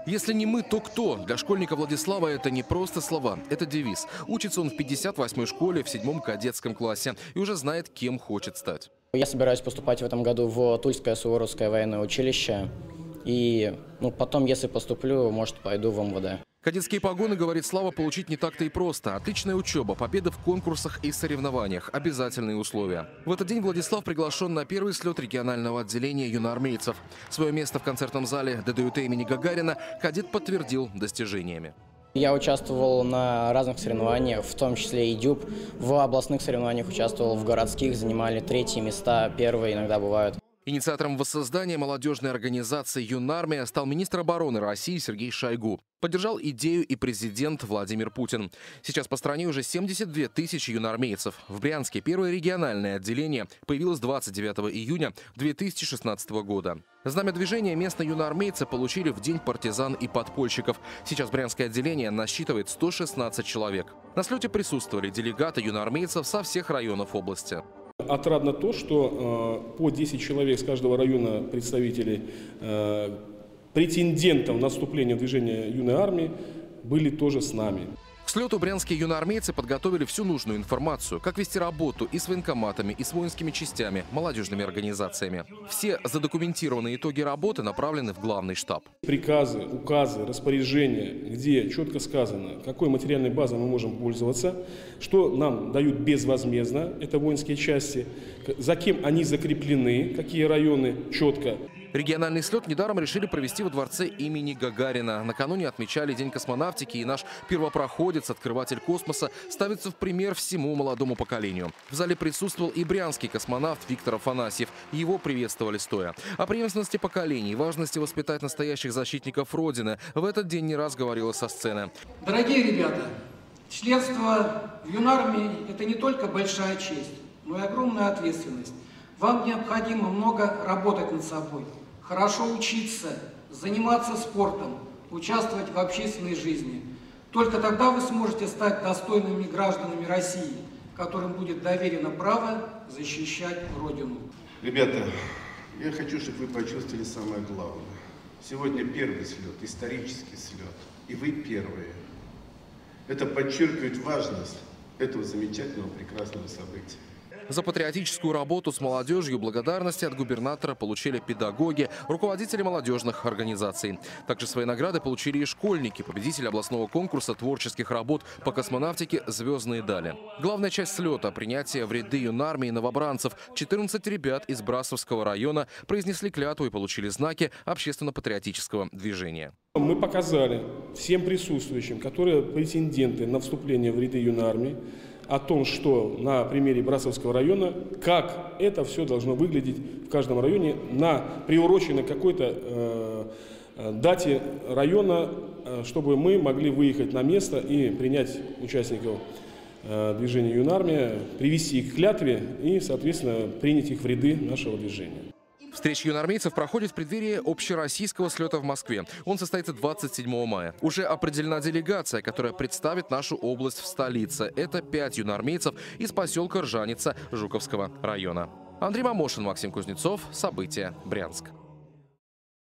Если не мы, то кто? Для школьника Владислава это не просто слова, это девиз. Учится он в 58-й школе в 7-м кадетском классе и уже знает, кем хочет стать. Я собираюсь поступать в этом году в Тульское Суворовское военное училище. И потом, если поступлю, может, пойду в МВД. Кадетские погоны, говорит Слава, получить не так-то и просто. Отличная учеба, победы в конкурсах и соревнованиях – обязательные условия. В этот день Владислав приглашен на первый слет регионального отделения юноармейцев. Свое место в концертном зале ДДУТ имени Гагарина кадет подтвердил достижениями. Я участвовал на разных соревнованиях, в том числе и ДЮБ. В областных соревнованиях участвовал, в городских занимали 3-е места, 1-е иногда бывают. Инициатором воссоздания молодежной организации «Юнармия» стал министр обороны России Сергей Шойгу. Поддержал идею и президент Владимир Путин. Сейчас по стране уже 72 тысячи юноармейцев. В Брянске первое региональное отделение появилось 29 июня 2016 года. Знамя движения местные юноармейцы получили в День партизан и подпольщиков. Сейчас брянское отделение насчитывает 116 человек. На слете присутствовали делегаты юноармейцев со всех районов области. Отрадно то, что по 10 человек с каждого района представителей претендентов на вступление в движение юной армии были тоже с нами. К слету брянские юноармейцы подготовили всю нужную информацию, как вести работу и с военкоматами, и с воинскими частями, молодежными организациями. Все задокументированные итоги работы направлены в главный штаб. Приказы, указы, распоряжения, где четко сказано, какой материальной базой мы можем пользоваться, что нам дают безвозмездно, это воинские части, за кем они закреплены, какие районы, четко. Региональный слет недаром решили провести во дворце имени Гагарина. Накануне отмечали День космонавтики, и наш первопроходец, открыватель космоса, ставится в пример всему молодому поколению. В зале присутствовал и брянский космонавт Виктор Афанасьев. Его приветствовали стоя. О преемственности поколений, важности воспитать настоящих защитников Родины в этот день не раз говорилось со сцены. Дорогие ребята, членство в юнармии – это не только большая честь, но и огромная ответственность. Вам необходимо много работать над собой. Хорошо учиться, заниматься спортом, участвовать в общественной жизни. Только тогда вы сможете стать достойными гражданами России, которым будет доверено право защищать Родину. Ребята, я хочу, чтобы вы почувствовали самое главное. Сегодня первый слет, исторический слет, и вы первые. Это подчеркивает важность этого замечательного, прекрасного события. За патриотическую работу с молодежью благодарности от губернатора получили педагоги, руководители молодежных организаций. Также свои награды получили и школьники, победители областного конкурса творческих работ по космонавтике «Звездные дали». Главная часть слета – принятие в ряды юнармии новобранцев. 14 ребят из Брасовского района произнесли клятву и получили знаки общественно-патриотического движения. Мы показали всем присутствующим, которые претенденты на вступление в ряды юной армии, о том, что на примере Брасовского района, как это все должно выглядеть в каждом районе, приурочено к какой-то дате района, чтобы мы могли выехать на место и принять участников движения юнармия, привести их к клятве и, соответственно, принять их в ряды нашего движения. Встреча юноармейцев проходит в преддверии общероссийского слета в Москве. Он состоится 27 мая. Уже определена делегация, которая представит нашу область в столице. Это 5 юноармейцев из поселка Ржаница Жуковского района. Андрей Мамошин, Максим Кузнецов. События. Брянск.